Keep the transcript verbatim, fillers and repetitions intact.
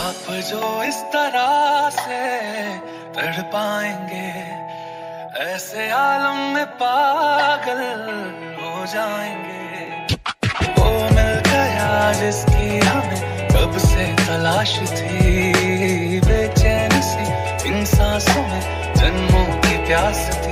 आप जो इस तरह से तड़ पाएंगे, ऐसे आलम में पागल हो जाएंगे। वो मिल गया जिसकी हमें कब से तलाश थी, बेचैन सी इन सांसों में जन्मों की प्यास थी।